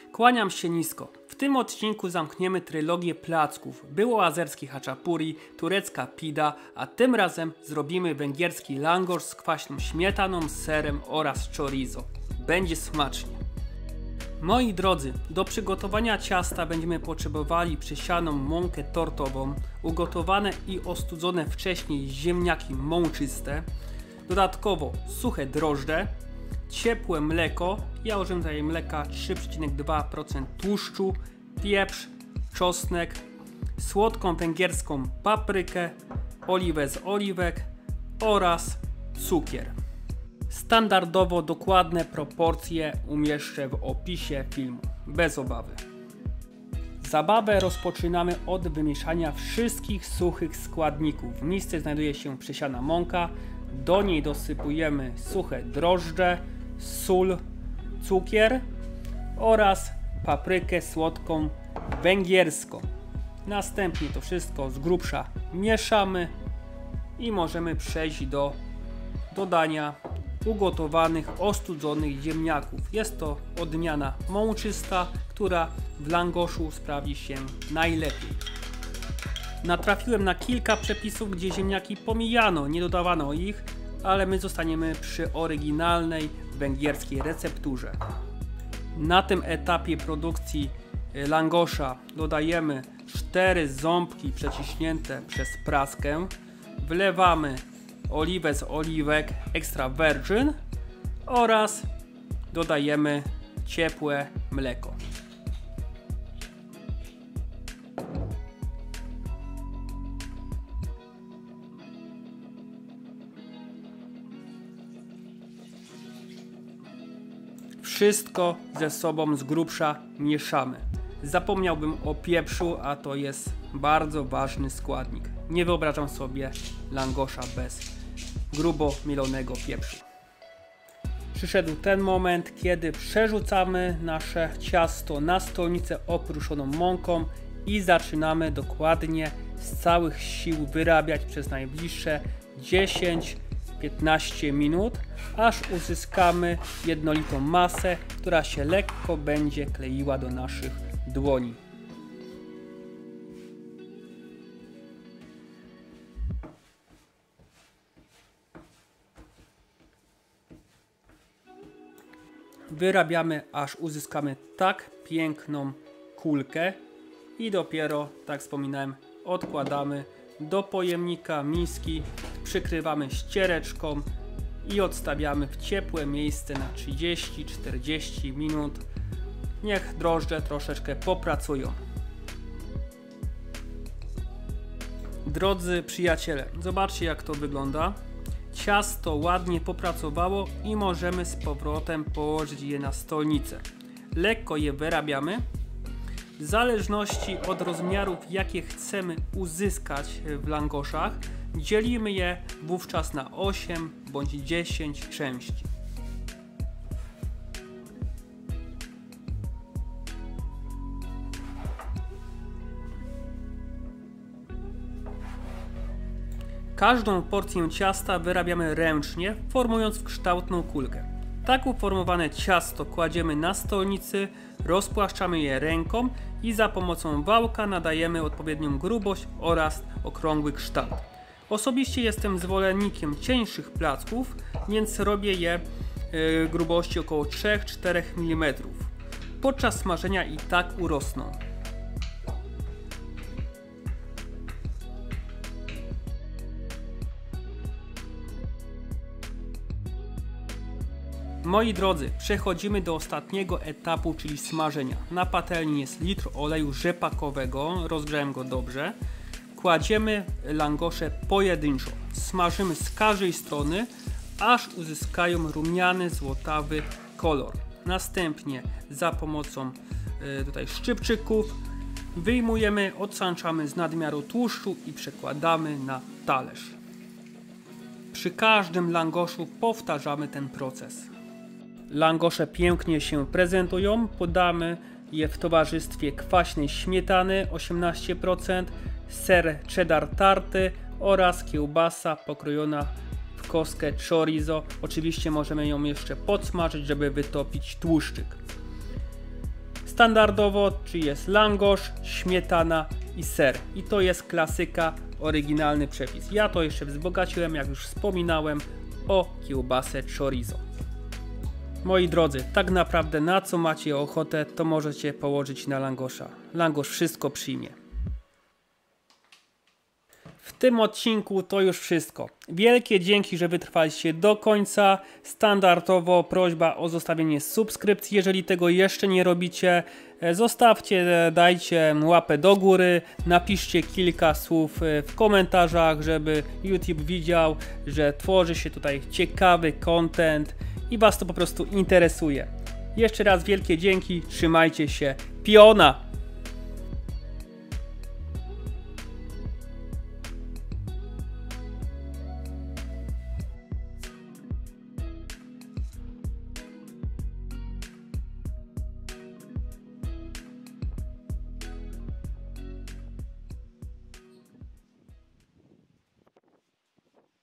Kłaniam się nisko. W tym odcinku zamkniemy trylogię placków. Było azerski haczapuri, turecka pida, a tym razem zrobimy węgierski langosz z kwaśną śmietaną, serem oraz chorizo. Będzie smacznie. Moi drodzy, do przygotowania ciasta będziemy potrzebowali przesianą mąkę tortową, ugotowane i ostudzone wcześniej ziemniaki mączyste, dodatkowo suche drożdże, ciepłe mleko, ja użyłem tutaj mleka 3,2% tłuszczu, pieprz, czosnek, słodką węgierską paprykę, oliwę z oliwek oraz cukier. Standardowo dokładne proporcje umieszczę w opisie filmu, bez obawy. Zabawę rozpoczynamy od wymieszania wszystkich suchych składników. W misce znajduje się przesiana mąka, do niej dosypujemy suche drożdże, sól, cukier oraz paprykę słodką węgierską. Następnie to wszystko z grubsza mieszamy i możemy przejść do dodania ugotowanych, ostudzonych ziemniaków. Jest to odmiana mączysta, która w langoszu sprawdzi się najlepiej. Natrafiłem na kilka przepisów, gdzie ziemniaki pomijano, nie dodawano ich, ale my zostaniemy przy oryginalnej węgierskiej recepturze. Na tym etapie produkcji langosza dodajemy 4 ząbki przeciśnięte przez praskę, wlewamy oliwę z oliwek extra virgin oraz dodajemy ciepłe mleko. Wszystko ze sobą z grubsza mieszamy. Zapomniałbym o pieprzu, a to jest bardzo ważny składnik. Nie wyobrażam sobie langosza bez grubo mielonego pieprzu. Przyszedł ten moment, kiedy przerzucamy nasze ciasto na stolnicę opruszoną mąką i zaczynamy dokładnie z całych sił wyrabiać przez najbliższe 10-15 minut, aż uzyskamy jednolitą masę, która się lekko będzie kleiła do naszych dłoni. Wyrabiamy, aż uzyskamy tak piękną kulkę i dopiero, tak wspominałem, odkładamy do pojemnika, miski, przykrywamy ściereczką i odstawiamy w ciepłe miejsce na 30-40 minut. Niech drożdże troszeczkę popracują. Drodzy przyjaciele, zobaczcie, jak to wygląda. Ciasto ładnie popracowało i możemy z powrotem położyć je na stolnicę. Lekko je wyrabiamy. W zależności od rozmiarów, jakie chcemy uzyskać w langoszach, dzielimy je wówczas na 8 bądź 10 części. Każdą porcję ciasta wyrabiamy ręcznie, formując w kształtną kulkę. Tak uformowane ciasto kładziemy na stolnicy, rozpłaszczamy je ręką i za pomocą wałka nadajemy odpowiednią grubość oraz okrągły kształt. Osobiście jestem zwolennikiem cieńszych placków, więc robię je grubości około 3-4 mm. Podczas smażenia i tak urosną. Moi drodzy, przechodzimy do ostatniego etapu, czyli smażenia. Na patelni jest litr oleju rzepakowego, rozgrzałem go dobrze. Kładziemy langosze pojedynczo. Smażymy z każdej strony, aż uzyskają rumiany, złotawy kolor. Następnie za pomocą tutaj szczypczyków wyjmujemy, odsączamy z nadmiaru tłuszczu i przekładamy na talerz. Przy każdym langoszu powtarzamy ten proces. Langosze pięknie się prezentują, podamy je w towarzystwie kwaśnej śmietany 18%, ser cheddar tarty oraz kiełbasa pokrojona w kostkę chorizo. Oczywiście możemy ją jeszcze podsmażyć, żeby wytopić tłuszczyk. Standardowo, czyli jest langosz, śmietana i ser. I to jest klasyka, oryginalny przepis. Ja to jeszcze wzbogaciłem, jak już wspominałem, o kiełbasę chorizo. Moi drodzy, tak naprawdę na co macie ochotę, to możecie położyć na langosza. Langosz wszystko przyjmie. W tym odcinku to już wszystko. Wielkie dzięki, że wytrwaliście do końca. Standardowo prośba o zostawienie subskrypcji, jeżeli tego jeszcze nie robicie. Zostawcie, dajcie łapę do góry, napiszcie kilka słów w komentarzach, żeby YouTube widział, że tworzy się tutaj ciekawy content i Was to po prostu interesuje. Jeszcze raz wielkie dzięki, trzymajcie się, piona!